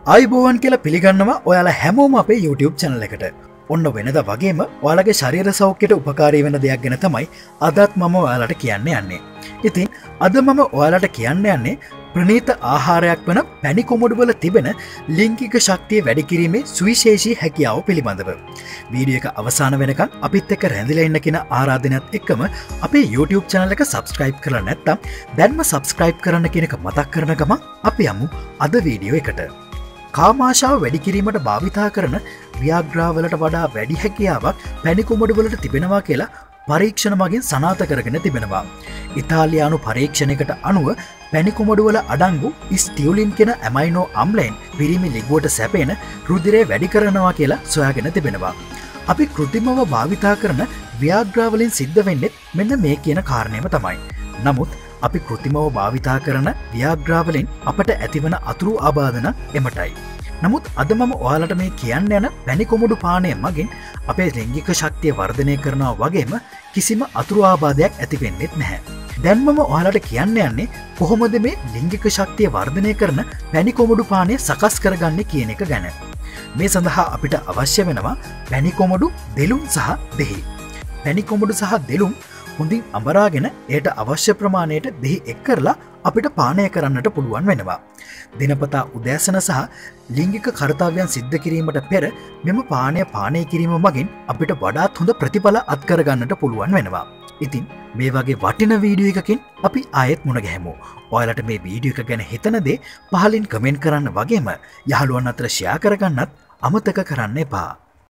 ආයිබෝවන් කියලා පිළිගන්නවා ඔයාලා හැමෝම අපේ YouTube channel එකට. ඔන්න වෙනද වගේම ඔයාලගේ ශරීර සෞඛ්‍යයට උපකාරී වෙන දෙයක් ගැන තමයි අදත් මම ඔයාලට කියන්න යන්නේ. ඉතින් අද මම ඔයාලට කියන්න යන්නේ ප්‍රණීත ආහාරයක් වන පැණි කොමඩු වල තිබෙන ලිංගික ශක්තිය වැඩි කිරීමේ සුවිශේෂී හැකියාව පිළිබඳව. වීඩියෝ එක අවසාන වෙනකන් අපිත් එක්ක රැඳිලා ඉන්න කියන ආරාධනයත් එක්කම අපේ YouTube channel එක subscribe කරලා නැත්නම් දැන්ම subscribe කරන්න කියන එක මතක් කරන ගමන් අපි යමු අද වීඩියෝ එකට. කාමාශාව වැඩි කිරීමට භාවිතා කරන ව්‍යාග්‍රාවලට වඩා වැඩි හැකියාවක් පැණි කොමඩු වලට තිබෙනවා කියලා පරීක්ෂණ මගින් සනාථ කරගෙන තිබෙනවා. ඉතාලියානු පරීක්ෂණයකට අනුව පැණි කොමඩු වල අඩංගු ස්ටියුලින් කියන ඇමයිනෝ අම්ලයෙන් පිරිමි ලිගුවට සැපෙන රුධිරය වැඩි කරනවා කියලා සොයාගෙන තිබෙනවා. අපි කෘත්‍රිමව භාවිතා කරන ව්‍යාග්‍රාවලින් සිද්ධ වෙන්නේ මෙන්න මේ කියන කාරණයම තමයි. නමුත් අපි කෘත්‍රිමව භාවිතා කරන ව්‍යාග්‍රාවලින් අපට ඇතිවන අතුරු ආබාධන එමටයි. නමුත් අද මම ඔයාලට මේ කියන්න යන පැණි කොමඩු පානය මගින් අපේ ලිංගික ශක්තිය වර්ධනය කරනවා වගේම කිසිම අතුරු ආබාධයක් ඇති වෙන්නෙත් නැහැ. දැන් මම ඔයාලට කියන්න යන්නේ කොහොමද මේ ලිංගික ශක්තිය වර්ධනය කරන පැණි කොමඩු පානය සකස් කරගන්නේ කියන එක ගැන. මේ සඳහා අපිට අවශ්‍ය වෙනවා පැණි කොමඩු, දෙලුම් සහ දෙහි. පැණි කොමඩු සහ දෙලුම් හොඳින් අඹරාගෙන එයට අවශ්‍ය ප්‍රමාණයට දෙහි එක් කරලා අපිට පානය කරන්නට පුළුවන් වෙනවා. දිනපතා උදෑසන සහ ලිංගික කර්තව්‍යයන් සිද්ධ කිරීමට පෙර මෙම පානය කිරීම මගින් අපිට වඩාත් හොඳ ප්‍රතිඵල අත්කරගන්නට පුළුවන් වෙනවා. ඉතින් මේ වගේ වටින වීඩියෝ එකකින් අපි ආයෙත් මුණ ගැහෙමු. ඔයාලට මේ වීඩියෝ එක ගැන හිතන දේ පහලින් කමෙන්ට් කරන්න වගේම යහළුවන් අතර ෂෙයා කරගන්නත් අමතක කරන්න එපා.